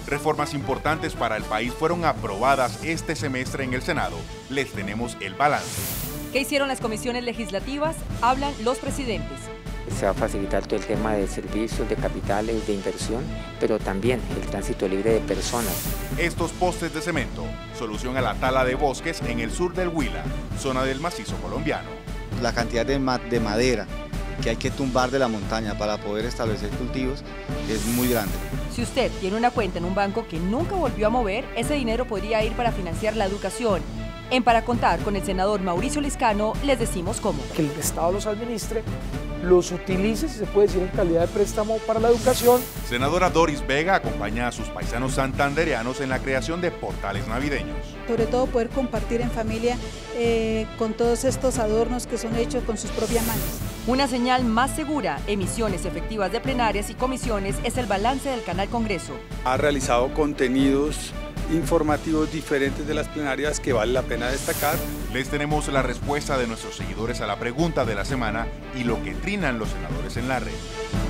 Reformas importantes para el país fueron aprobadas este semestre en el Senado. Les tenemos el balance. ¿Qué hicieron las comisiones legislativas? Hablan los presidentes. Se va a facilitar todo el tema de servicios, de capitales, de inversión, pero también el tránsito libre de personas. Estos postes de cemento, solución a la tala de bosques en el sur del Huila, zona del macizo colombiano. La cantidad de madera que hay que tumbar de la montaña para poder establecer cultivos es muy grande. Si usted tiene una cuenta en un banco que nunca volvió a mover, ese dinero podría ir para financiar la educación. En Para Contar con el senador Mauricio Liscano les decimos cómo. Que el Estado los administre, los utilice, si se puede decir, en calidad de préstamo para la educación. Senadora Doris Vega acompaña a sus paisanos santandereanos en la creación de portales navideños. Sobre todo poder compartir en familia con todos estos adornos que son hechos con sus propias manos. Una señal más segura, emisiones efectivas de plenarias y comisiones es el balance del Canal Congreso. Ha realizado contenidos informativos diferentes de las plenarias que vale la pena destacar. Les tenemos la respuesta de nuestros seguidores a la pregunta de la semana y lo que trinan los senadores en la red.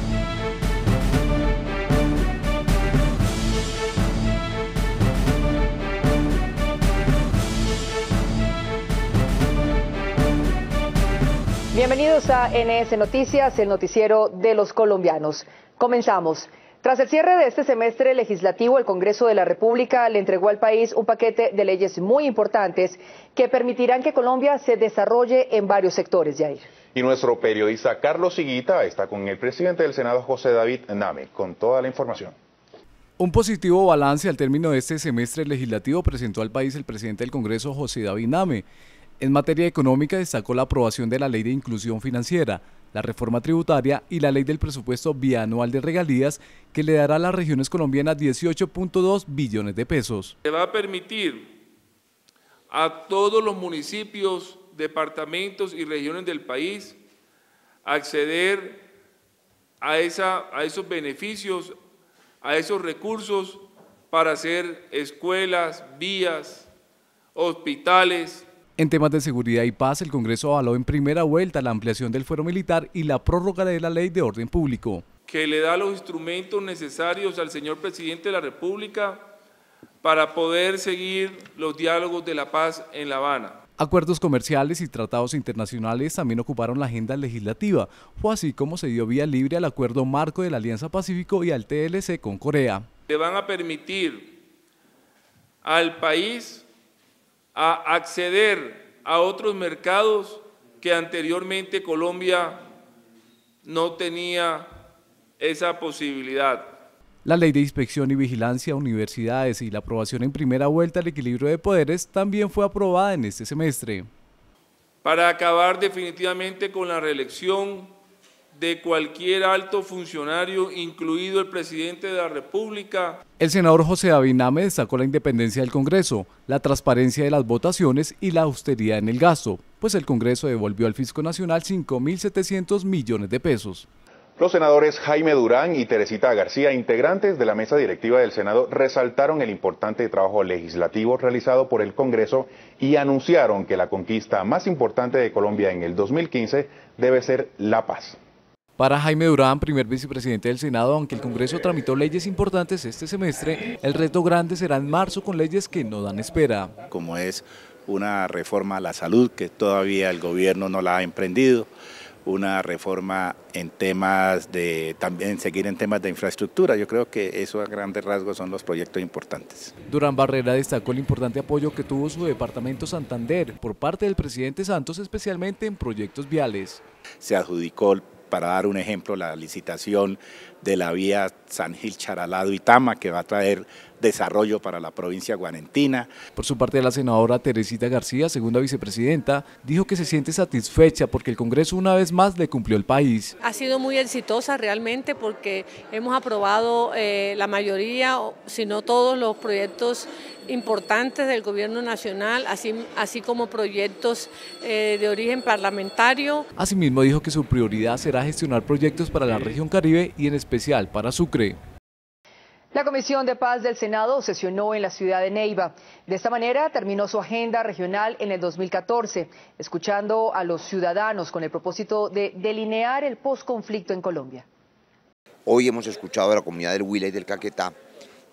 Bienvenidos a NS Noticias, el noticiero de los colombianos. Comenzamos. Tras el cierre de este semestre legislativo, el Congreso de la República le entregó al país un paquete de leyes muy importantes que permitirán que Colombia se desarrolle en varios sectores, Jair. Y nuestro periodista Carlos Higuita está con el presidente del Senado, José David Name, con toda la información. Un positivo balance al término de este semestre legislativo presentó al país el presidente del Congreso, José David Name. En materia económica destacó la aprobación de la Ley de Inclusión Financiera, la reforma tributaria y la Ley del Presupuesto Bianual de Regalías, que le dará a las regiones colombianas 18.2 billones de pesos. Le va a permitir a todos los municipios, departamentos y regiones del país acceder a esos beneficios, a esos recursos para hacer escuelas, vías, hospitales. En temas de seguridad y paz, el Congreso avaló en primera vuelta la ampliación del fuero militar y la prórroga de la Ley de Orden Público. Que le da los instrumentos necesarios al señor presidente de la República para poder seguir los diálogos de la paz en La Habana. Acuerdos comerciales y tratados internacionales también ocuparon la agenda legislativa. Fue así como se dio vía libre al Acuerdo Marco de la Alianza Pacífico y al TLC con Corea. Le van a permitir al país a acceder a otros mercados que anteriormente Colombia no tenía esa posibilidad. La Ley de Inspección y Vigilancia a Universidades y la aprobación en primera vuelta al equilibrio de poderes también fue aprobada en este semestre. Para acabar definitivamente con la reelección de cualquier alto funcionario, incluido el presidente de la República. El senador José David Name destacó la independencia del Congreso, la transparencia de las votaciones y la austeridad en el gasto, pues el Congreso devolvió al Fisco Nacional 5.700 millones de pesos. Los senadores Jaime Durán y Teresita García, integrantes de la mesa directiva del Senado, resaltaron el importante trabajo legislativo realizado por el Congreso y anunciaron que la conquista más importante de Colombia en el 2015 debe ser la paz. Para Jaime Durán, primer vicepresidente del Senado, aunque el Congreso tramitó leyes importantes este semestre, el reto grande será en marzo con leyes que no dan espera. Como es una reforma a la salud que todavía el gobierno no la ha emprendido, una reforma en temas de, también seguir en temas de infraestructura. Yo creo que eso a grandes rasgos son los proyectos importantes. Durán Barrera destacó el importante apoyo que tuvo su departamento Santander por parte del presidente Santos, especialmente en proyectos viales. Se adjudicó, para dar un ejemplo, la licitación de la vía San Gil Charalado-Itama, que va a traer desarrollo para la provincia guanentina. Por su parte, la senadora Teresita García, segunda vicepresidenta, dijo que se siente satisfecha porque el Congreso una vez más le cumplió el país. Ha sido muy exitosa realmente porque hemos aprobado la mayoría, si no todos los proyectos importantes del gobierno nacional, así como proyectos de origen parlamentario. Asimismo dijo que su prioridad será gestionar proyectos para la región Caribe y en especial para Sucre. La Comisión de Paz del Senado sesionó en la ciudad de Neiva. De esta manera terminó su agenda regional en el 2014, escuchando a los ciudadanos con el propósito de delinear el posconflicto en Colombia. Hoy hemos escuchado a la comunidad del Huila y del Caquetá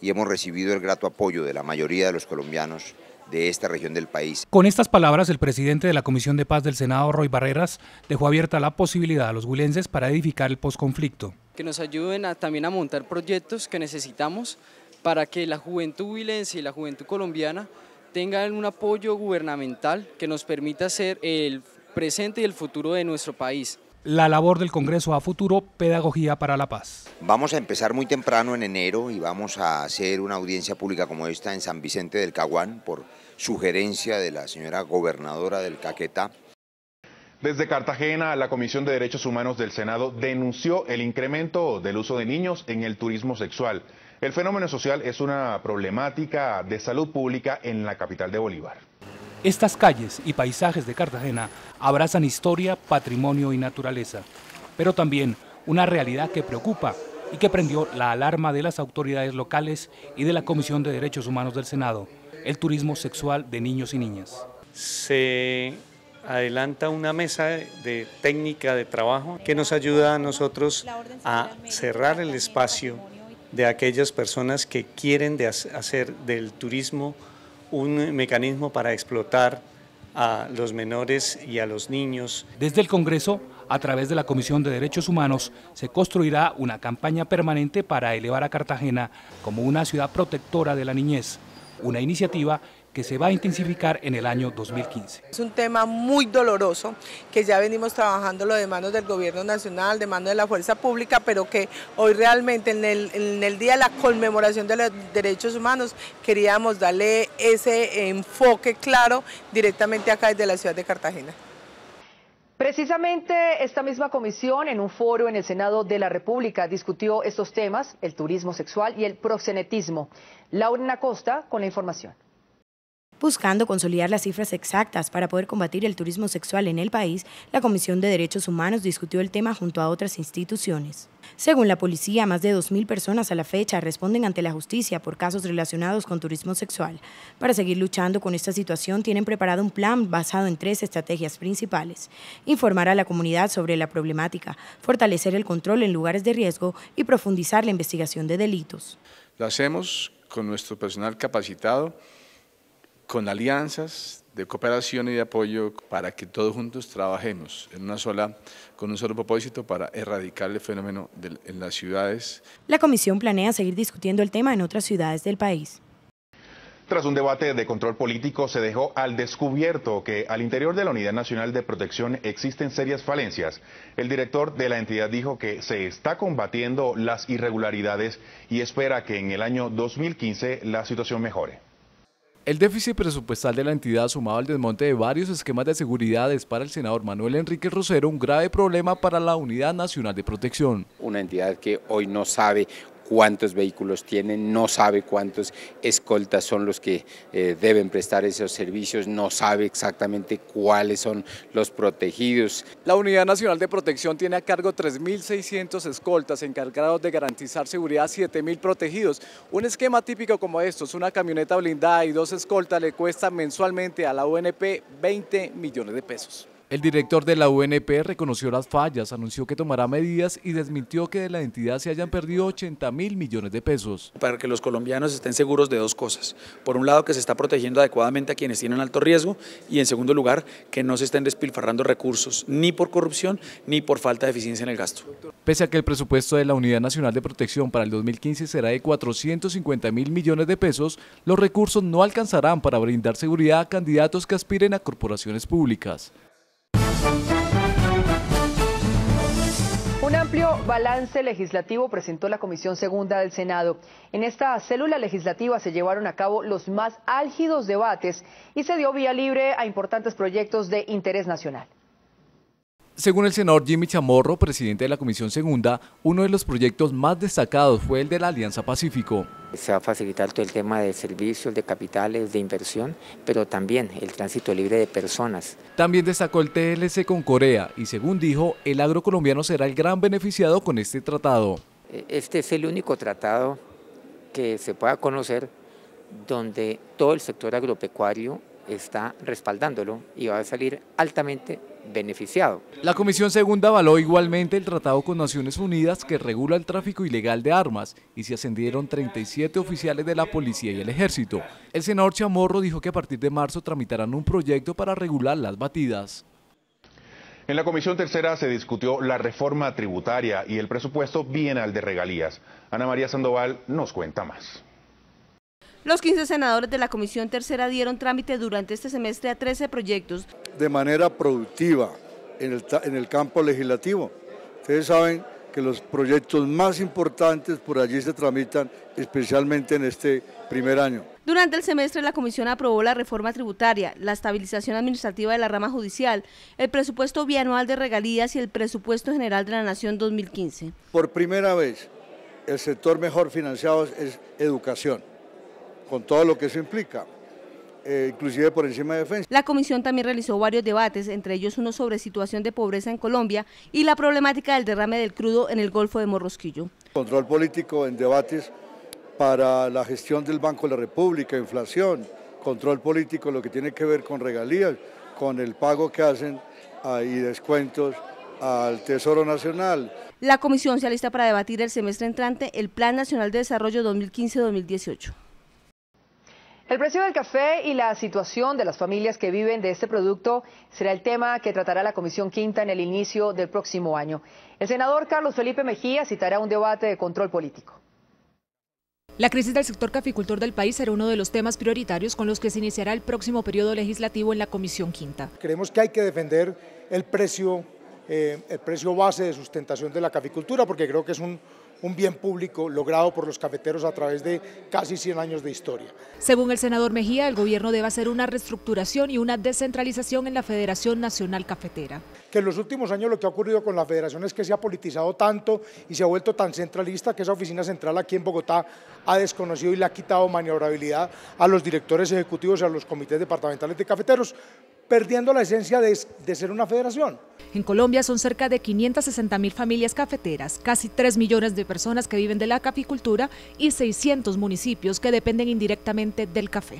y hemos recibido el grato apoyo de la mayoría de los colombianos de esta región del país. Con estas palabras, el presidente de la Comisión de Paz del Senado, Roy Barreras, dejó abierta la posibilidad a los huilenses para edificar el posconflicto. Que nos ayuden también a montar proyectos que necesitamos para que la juventud huilense y la juventud colombiana tengan un apoyo gubernamental que nos permita ser el presente y el futuro de nuestro país. La labor del Congreso a futuro, Pedagogía para la Paz. Vamos a empezar muy temprano en enero y vamos a hacer una audiencia pública como esta en San Vicente del Caguán por sugerencia de la señora gobernadora del Caquetá. Desde Cartagena, la Comisión de Derechos Humanos del Senado denunció el incremento del uso de niños en el turismo sexual. El fenómeno social es una problemática de salud pública en la capital de Bolívar. Estas calles y paisajes de Cartagena abrazan historia, patrimonio y naturaleza, pero también una realidad que preocupa y que prendió la alarma de las autoridades locales y de la Comisión de Derechos Humanos del Senado, el turismo sexual de niños y niñas. Se adelanta una mesa de técnica de trabajo que nos ayuda a nosotros a cerrar el espacio de aquellas personas que quieren hacer del turismo un mecanismo para explotar a los menores y a los niños. Desde el Congreso, a través de la Comisión de Derechos Humanos, se construirá una campaña permanente para elevar a Cartagena como una ciudad protectora de la niñez, una iniciativa que se va a intensificar en el año 2015. Es un tema muy doloroso que ya venimos trabajándolo de manos del Gobierno Nacional, de manos de la Fuerza Pública, pero que hoy realmente en el día de la conmemoración de los derechos humanos queríamos darle ese enfoque claro directamente acá desde la ciudad de Cartagena. Precisamente esta misma comisión en un foro en el Senado de la República discutió estos temas, el turismo sexual y el proxenetismo. Laura Acosta con la información. Buscando consolidar las cifras exactas para poder combatir el turismo sexual en el país, la Comisión de Derechos Humanos discutió el tema junto a otras instituciones. Según la policía, más de 2.000 personas a la fecha responden ante la justicia por casos relacionados con turismo sexual. Para seguir luchando con esta situación, tienen preparado un plan basado en 3 estrategias principales: informar a la comunidad sobre la problemática, fortalecer el control en lugares de riesgo y profundizar la investigación de delitos. Lo hacemos con nuestro personal capacitado, con alianzas de cooperación y de apoyo para que todos juntos trabajemos con un solo propósito para erradicar el fenómeno en las ciudades. La comisión planea seguir discutiendo el tema en otras ciudades del país. Tras un debate de control político, se dejó al descubierto que al interior de la Unidad Nacional de Protección existen serias falencias. El director de la entidad dijo que se está combatiendo las irregularidades y espera que en el año 2015 la situación mejore. El déficit presupuestal de la entidad, sumado al desmonte de varios esquemas de seguridad, es para el senador Manuel Enrique Rosero un grave problema para la Unidad Nacional de Protección. Una entidad que hoy no sabe cuántos vehículos tienen, no sabe cuántos escoltas son los que deben prestar esos servicios, no sabe exactamente cuáles son los protegidos. La Unidad Nacional de Protección tiene a cargo 3.600 escoltas encargados de garantizar seguridad a 7.000 protegidos. Un esquema típico como estos, una camioneta blindada y 2 escoltas, le cuesta mensualmente a la UNP 20 millones de pesos. El director de la UNP reconoció las fallas, anunció que tomará medidas y desmintió que de la entidad se hayan perdido 80.000 millones de pesos. Para que los colombianos estén seguros de 2 cosas. Por un lado, que se está protegiendo adecuadamente a quienes tienen alto riesgo, y en segundo lugar, que no se estén despilfarrando recursos, ni por corrupción, ni por falta de eficiencia en el gasto. Pese a que el presupuesto de la Unidad Nacional de Protección para el 2015 será de 450.000 millones de pesos, los recursos no alcanzarán para brindar seguridad a candidatos que aspiren a corporaciones públicas. Un amplio balance legislativo presentó la Comisión Segunda del Senado. En esta célula legislativa se llevaron a cabo los más álgidos debates y se dio vía libre a importantes proyectos de interés nacional. Según el senador Jimmy Chamorro, presidente de la Comisión Segunda, uno de los proyectos más destacados fue el de la Alianza Pacífico. Se va a facilitar todo el tema de servicios, de capitales, de inversión, pero también el tránsito libre de personas. También destacó el TLC con Corea y, según dijo, el agro colombiano será el gran beneficiado con este tratado. Este es el único tratado que se pueda conocer donde todo el sector agropecuario está respaldándolo y va a salir altamente beneficiado. La Comisión Segunda avaló igualmente el tratado con Naciones Unidas que regula el tráfico ilegal de armas y se ascendieron 37 oficiales de la policía y el ejército. El senador Chamorro dijo que a partir de marzo tramitarán un proyecto para regular las batidas. En la Comisión Tercera se discutió la reforma tributaria y el presupuesto bienal de regalías. Ana María Sandoval nos cuenta más. Los 15 senadores de la Comisión Tercera dieron trámite durante este semestre a 13 proyectos. De manera productiva en el campo legislativo. Ustedes saben que los proyectos más importantes por allí se tramitan, especialmente en este primer año. Durante el semestre la Comisión aprobó la reforma tributaria, la estabilización administrativa de la rama judicial, el presupuesto bianual de regalías y el presupuesto general de la Nación 2015. Por primera vez, el sector mejor financiado es educación, con todo lo que eso implica, inclusive por encima de defensa. La comisión también realizó varios debates, entre ellos uno sobre situación de pobreza en Colombia y la problemática del derrame del crudo en el Golfo de Morrosquillo. Control político en debates para la gestión del Banco de la República, inflación, control político, lo que tiene que ver con regalías, con el pago que hacen y descuentos al Tesoro Nacional. La comisión se alista para debatir el semestre entrante el Plan Nacional de Desarrollo 2015-2018. El precio del café y la situación de las familias que viven de este producto será el tema que tratará la Comisión Quinta en el inicio del próximo año. El senador Carlos Felipe Mejía citará un debate de control político. La crisis del sector caficultor del país será uno de los temas prioritarios con los que se iniciará el próximo periodo legislativo en la Comisión Quinta. Creemos que hay que defender el precio base de sustentación de la caficultura, porque creo que es un bien público logrado por los cafeteros a través de casi 100 años de historia. Según el senador Mejía, el gobierno debe hacer una reestructuración y una descentralización en la Federación Nacional Cafetera. Que en los últimos años lo que ha ocurrido con la federación es que se ha politizado tanto y se ha vuelto tan centralista que esa oficina central aquí en Bogotá ha desconocido y le ha quitado maniobrabilidad a los directores ejecutivos y a los comités departamentales de cafeteros, perdiendo la esencia de ser una federación. En Colombia son cerca de 560.000 familias cafeteras, casi 3 millones de personas que viven de la caficultura y 600 municipios que dependen indirectamente del café.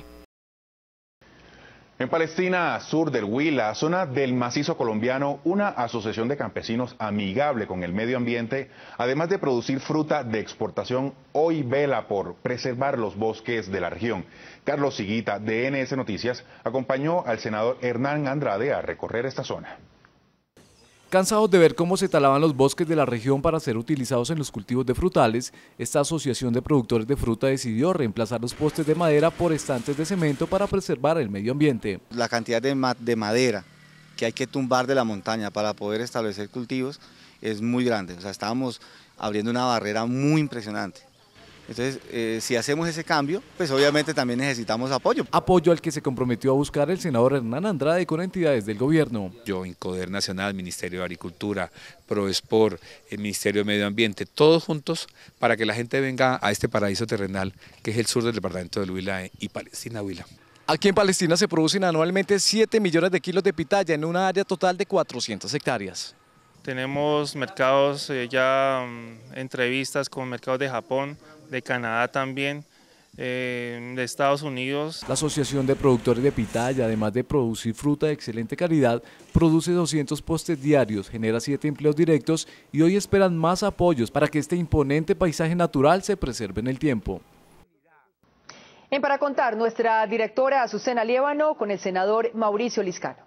En Palestina, sur del Huila, zona del macizo colombiano, una asociación de campesinos amigable con el medio ambiente, además de producir fruta de exportación, hoy vela por preservar los bosques de la región. Carlos Higuita, de NS Noticias, acompañó al senador Hernán Andrade a recorrer esta zona. Cansados de ver cómo se talaban los bosques de la región para ser utilizados en los cultivos de frutales, esta asociación de productores de fruta decidió reemplazar los postes de madera por estantes de cemento para preservar el medio ambiente. La cantidad de madera que hay que tumbar de la montaña para poder establecer cultivos es muy grande, o sea, estábamos abriendo una barrera muy impresionante. Entonces, si hacemos ese cambio, pues obviamente también necesitamos apoyo. Apoyo al que se comprometió a buscar el senador Hernán Andrade con entidades del gobierno. Incoder Nacional, Ministerio de Agricultura, Proespor, el Ministerio de Medio Ambiente, todos juntos para que la gente venga a este paraíso terrenal que es el sur del departamento del Huila y Palestina, Huila. Aquí en Palestina se producen anualmente 7 millones de kilos de pitaya en una área total de 400 hectáreas. Tenemos mercados entrevistas con mercados de Japón, de Canadá también, de Estados Unidos. La Asociación de Productores de Pitaya, además de producir fruta de excelente calidad, produce 200 postes diarios, genera 7 empleos directos y hoy esperan más apoyos para que este imponente paisaje natural se preserve en el tiempo. Para contar, nuestra directora Azucena Liévano con el senador Mauricio Liscano.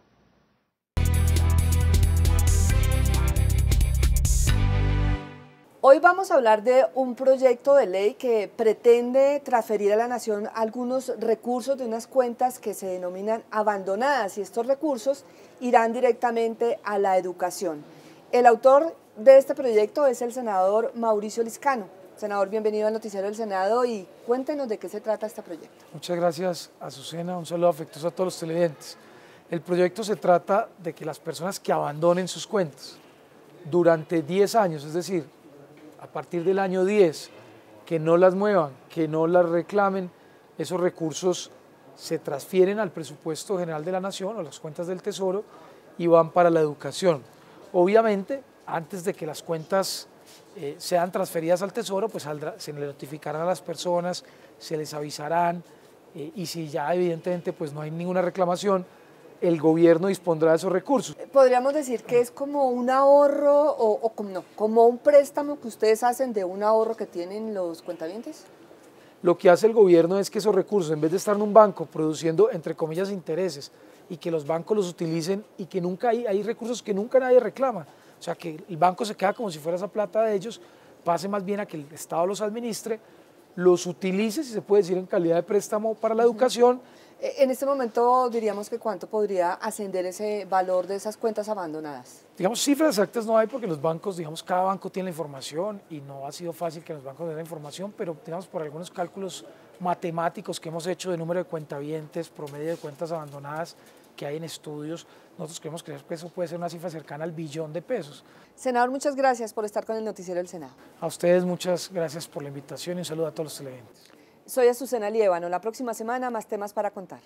Hoy vamos a hablar de un proyecto de ley que pretende transferir a la Nación algunos recursos de unas cuentas que se denominan abandonadas y estos recursos irán directamente a la educación. El autor de este proyecto es el senador Mauricio Liscano. Senador, bienvenido al Noticiero del Senado y cuéntenos de qué se trata este proyecto. Muchas gracias, Azucena. Un saludo afectuoso a todos los televidentes. El proyecto se trata de que las personas que abandonen sus cuentas durante 10 años, es decir, a partir del año 10, que no las muevan, que no las reclamen, esos recursos se transfieren al presupuesto general de la Nación o las cuentas del Tesoro y van para la educación. Obviamente, antes de que las cuentas sean transferidas al Tesoro, pues se le notificarán a las personas, se les avisarán y si ya evidentemente pues no hay ninguna reclamación, el gobierno dispondrá de esos recursos. ¿Podríamos decir que es como un ahorro como un préstamo que ustedes hacen de un ahorro que tienen los cuentavientes? Lo que hace el gobierno es que esos recursos, en vez de estar en un banco produciendo, entre comillas, intereses, y que los bancos los utilicen y que nunca hay recursos que nunca nadie reclama, o sea, que el banco se queda como si fuera esa plata de ellos, pase más bien a que el Estado los administre, los utilice, si se puede decir, en calidad de préstamo para la educación. En este momento diríamos que ¿cuánto podría ascender ese valor de esas cuentas abandonadas? Digamos, cifras exactas no hay porque los bancos, digamos, cada banco tiene la información y no ha sido fácil que los bancos den la información, pero digamos por algunos cálculos matemáticos que hemos hecho de número de cuentavientes, promedio de cuentas abandonadas que hay en estudios, nosotros creemos que eso puede ser una cifra cercana al billón de pesos. Senador, muchas gracias por estar con el Noticiero del Senado. A ustedes muchas gracias por la invitación y un saludo a todos los televidentes. Soy Azucena Liévano. La próxima semana más temas para contar.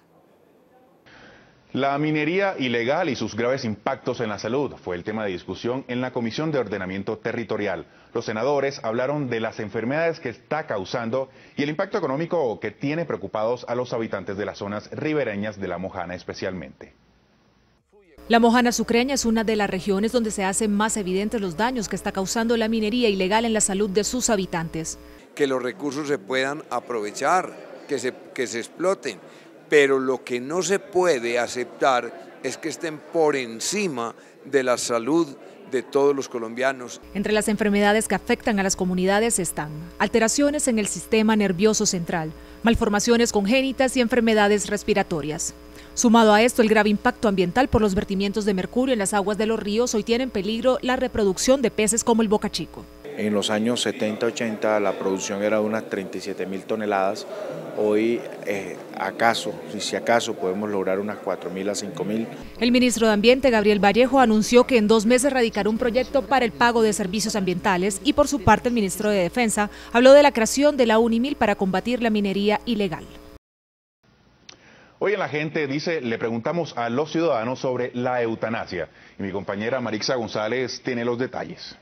La minería ilegal y sus graves impactos en la salud fue el tema de discusión en la Comisión de Ordenamiento Territorial. Los senadores hablaron de las enfermedades que está causando y el impacto económico que tiene preocupados a los habitantes de las zonas ribereñas de La Mojana especialmente. La Mojana Sucreña es una de las regiones donde se hacen más evidentes los daños que está causando la minería ilegal en la salud de sus habitantes. Que los recursos se puedan aprovechar, que se exploten, pero lo que no se puede aceptar es que estén por encima de la salud de todos los colombianos. Entre las enfermedades que afectan a las comunidades están alteraciones en el sistema nervioso central, malformaciones congénitas y enfermedades respiratorias. Sumado a esto, el grave impacto ambiental por los vertimientos de mercurio en las aguas de los ríos hoy tiene en peligro la reproducción de peces como el bocachico. En los años 70-80 la producción era de unas 37.000 toneladas, hoy si acaso podemos lograr unas 4.000 a 5.000. El ministro de Ambiente, Gabriel Vallejo, anunció que en 2 meses radicará un proyecto para el pago de servicios ambientales y por su parte el ministro de Defensa habló de la creación de la UNIMIL para combatir la minería ilegal. Hoy en La Gente dice, le preguntamos a los ciudadanos sobre la eutanasia y mi compañera Marixa González tiene los detalles.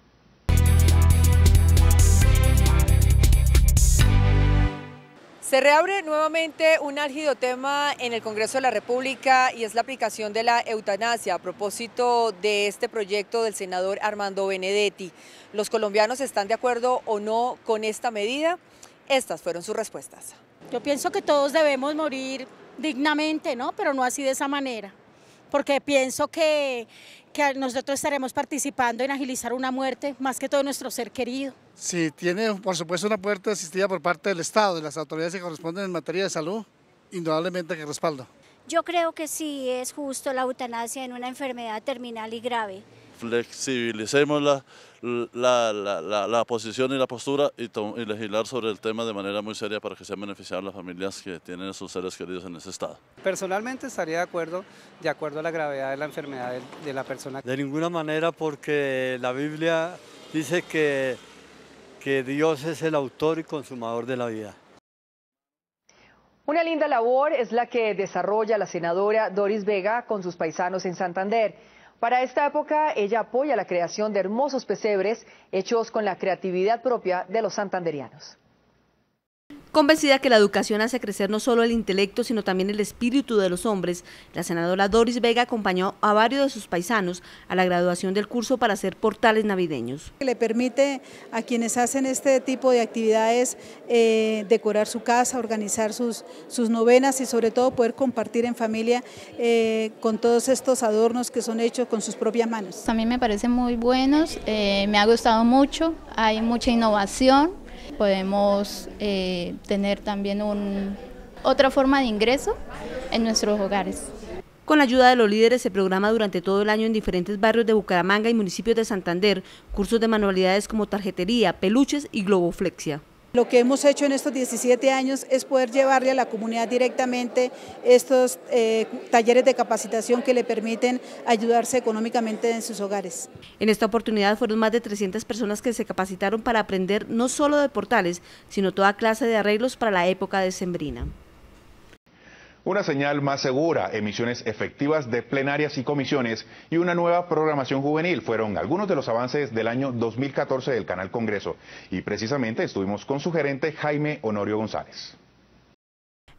Se reabre nuevamente un álgido tema en el Congreso de la República y es la aplicación de la eutanasia a propósito de este proyecto del senador Armando Benedetti. ¿Los colombianos están de acuerdo o no con esta medida? Estas fueron sus respuestas. Yo pienso que todos debemos morir dignamente, ¿no? Pero no así de esa manera, porque pienso que nosotros estaremos participando en agilizar una muerte, más que todo nuestro ser querido. Si tiene, por supuesto, una muerte asistida por parte del Estado, de las autoridades que corresponden en materia de salud, indudablemente que respaldo. Yo creo que sí es justo la eutanasia en una enfermedad terminal y grave. Flexibilicemos la posición y la postura y legislar sobre el tema de manera muy seria para que sean beneficiadas las familias que tienen a sus seres queridos en ese estado. Personalmente estaría de acuerdo a la gravedad de la enfermedad de la persona. De ninguna manera, porque la Biblia dice que Dios es el autor y consumador de la vida. Una linda labor es la que desarrolla la senadora Doris Vega con sus paisanos en Santander. Para esta época, ella apoya la creación de hermosos pesebres hechos con la creatividad propia de los santanderianos. Convencida que la educación hace crecer no solo el intelecto, sino también el espíritu de los hombres, la senadora Doris Vega acompañó a varios de sus paisanos a la graduación del curso para hacer portales navideños. Le permite a quienes hacen este tipo de actividades decorar su casa, organizar sus novenas y sobre todo poder compartir en familia con todos estos adornos que son hechos con sus propias manos. A mí me parecen muy buenos, me ha gustado mucho, hay mucha innovación. Podemos tener también otra forma de ingreso en nuestros hogares. Con la ayuda de los líderes se programa durante todo el año en diferentes barrios de Bucaramanga y municipios de Santander cursos de manualidades como tarjetería, peluches y globoflexia. Lo que hemos hecho en estos 17 años es poder llevarle a la comunidad directamente estos talleres de capacitación que le permiten ayudarse económicamente en sus hogares. En esta oportunidad fueron más de 300 personas que se capacitaron para aprender no solo de portales, sino toda clase de arreglos para la época decembrina. Una señal más segura, emisiones efectivas de plenarias y comisiones y una nueva programación juvenil fueron algunos de los avances del año 2014 del Canal Congreso. Y precisamente estuvimos con su gerente Jaime Honorio González.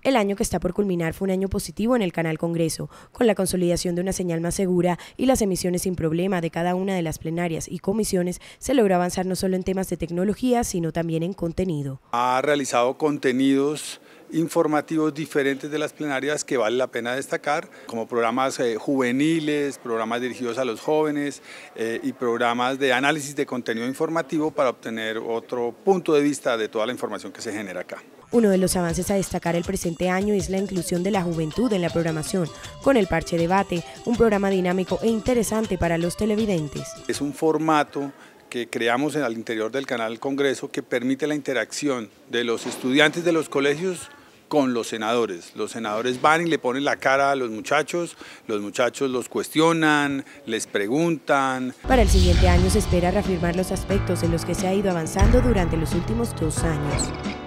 El año que está por culminar fue un año positivo en el Canal Congreso, con la consolidación de una señal más segura y las emisiones sin problema de cada una de las plenarias y comisiones, se logró avanzar no solo en temas de tecnología, sino también en contenido. Ha realizado contenidos informativos diferentes de las plenarias que vale la pena destacar, como programas juveniles, programas dirigidos a los jóvenes y programas de análisis de contenido informativo para obtener otro punto de vista de toda la información que se genera acá. Uno de los avances a destacar el presente año es la inclusión de la juventud en la programación, con el Parche Debate, un programa dinámico e interesante para los televidentes. Es un formato que creamos al interior del Canal Congreso que permite la interacción de los estudiantes de los colegios con los senadores. Los senadores van y le ponen la cara a los muchachos los cuestionan, les preguntan. Para el siguiente año se espera reafirmar los aspectos en los que se ha ido avanzando durante los últimos 2 años.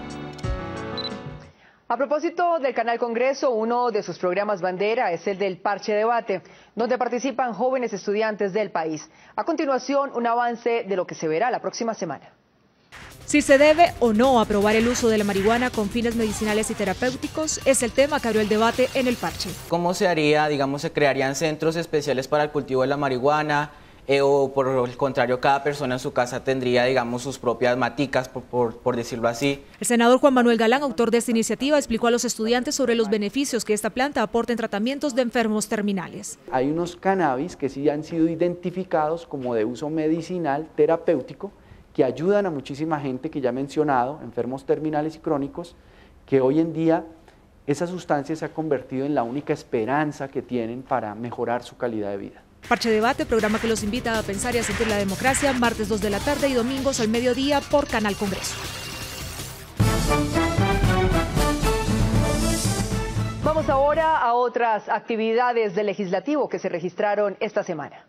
A propósito del Canal Congreso, uno de sus programas bandera es el del Parche Debate, donde participan jóvenes estudiantes del país. A continuación, un avance de lo que se verá la próxima semana. Si se debe o no aprobar el uso de la marihuana con fines medicinales y terapéuticos es el tema que abrió el debate en el Parche. ¿Cómo se haría? Digamos, se crearían centros especiales para el cultivo de la marihuana o por el contrario, cada persona en su casa tendría, digamos, sus propias maticas, por decirlo así. El senador Juan Manuel Galán, autor de esta iniciativa, explicó a los estudiantes sobre los beneficios que esta planta aporta en tratamientos de enfermos terminales. Hay unos cannabis que sí han sido identificados como de uso medicinal, terapéutico, que ayudan a muchísima gente que ya he mencionado, enfermos terminales y crónicos, que hoy en día esa sustancia se ha convertido en la única esperanza que tienen para mejorar su calidad de vida. Parche Debate, programa que los invita a pensar y a sentir la democracia, martes 2 de la tarde y domingos al mediodía por Canal Congreso. Vamos ahora a otras actividades del legislativo que se registraron esta semana.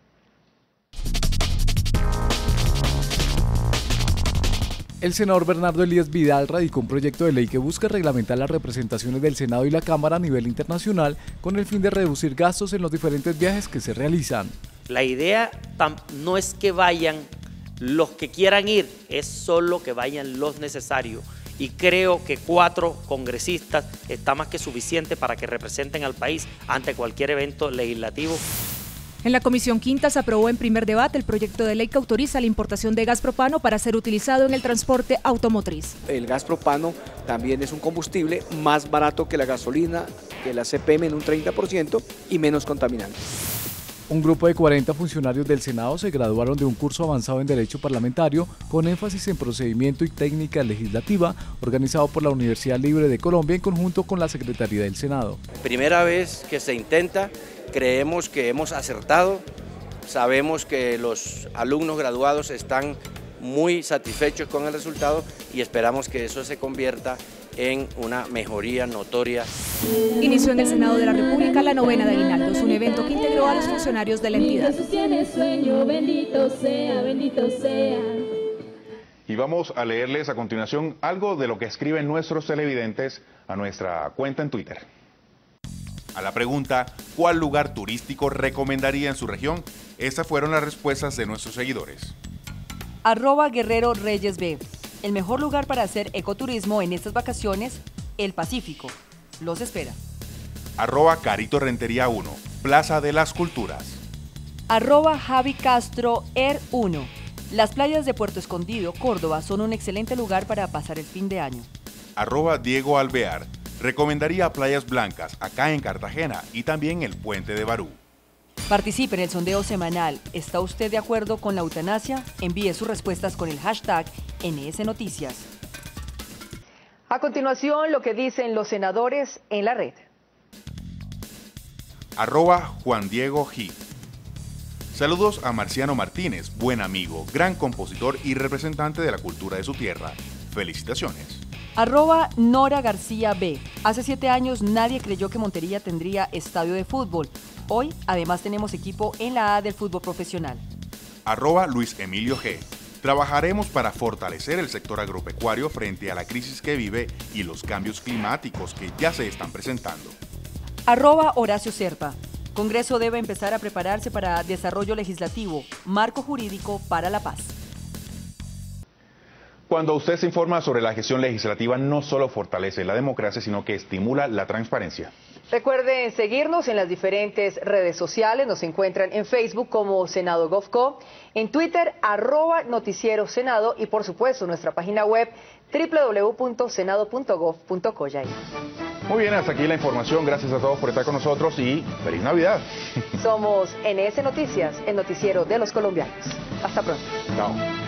El senador Bernardo Elías Vidal radicó un proyecto de ley que busca reglamentar las representaciones del Senado y la Cámara a nivel internacional con el fin de reducir gastos en los diferentes viajes que se realizan. La idea no es que vayan los que quieran ir, es solo que vayan los necesarios. Y creo que 4 congresistas está más que suficiente para que representen al país ante cualquier evento legislativo. En la Comisión Quinta se aprobó en primer debate el proyecto de ley que autoriza la importación de gas propano para ser utilizado en el transporte automotriz. El gas propano también es un combustible más barato que la gasolina, que la CPM en un 30% y menos contaminante. Un grupo de 40 funcionarios del Senado se graduaron de un curso avanzado en Derecho Parlamentario con énfasis en procedimiento y técnica legislativa organizado por la Universidad Libre de Colombia en conjunto con la Secretaría del Senado. Primera vez que se intenta. Creemos que hemos acertado, sabemos que los alumnos graduados están muy satisfechos con el resultado y esperamos que eso se convierta en una mejoría notoria. Inició en el Senado de la República la novena de Aguinaldos, un evento que integró a los funcionarios de la entidad. Bendito sea, bendito sea. Y vamos a leerles a continuación algo de lo que escriben nuestros televidentes a nuestra cuenta en Twitter. A la pregunta, ¿cuál lugar turístico recomendaría en su región? Estas fueron las respuestas de nuestros seguidores. @Guerrero Reyes B. El mejor lugar para hacer ecoturismo en estas vacaciones, el Pacífico. Los espera. @Carito Rentería 1, Plaza de las Culturas. @Javi Castro Er1. Las playas de Puerto Escondido, Córdoba, son un excelente lugar para pasar el fin de año. @Diego Alvear. Recomendaría Playas Blancas, acá en Cartagena, y también el Puente de Barú. Participe en el sondeo semanal. ¿Está usted de acuerdo con la eutanasia? Envíe sus respuestas con el hashtag NS Noticias. A continuación, lo que dicen los senadores en la red. @Juan Diego G. Saludos a Marciano Martínez, buen amigo, gran compositor y representante de la cultura de su tierra. Felicitaciones. @Nora García B. Hace 7 años nadie creyó que Montería tendría estadio de fútbol. Hoy, además, tenemos equipo en la A del fútbol profesional. @Luis Emilio G. Trabajaremos para fortalecer el sector agropecuario frente a la crisis que vive y los cambios climáticos que ya se están presentando. @Horacio Serpa. Congreso debe empezar a prepararse para desarrollo legislativo, marco jurídico para la paz. Cuando usted se informa sobre la gestión legislativa, no solo fortalece la democracia, sino que estimula la transparencia. Recuerden seguirnos en las diferentes redes sociales. Nos encuentran en Facebook como Senado GovCo, en Twitter @Noticiero Senado y por supuesto nuestra página web www.senado.gov.co. Muy bien, hasta aquí la información. Gracias a todos por estar con nosotros y ¡feliz Navidad! Somos NS Noticias, el noticiero de los colombianos. Hasta pronto. Chao.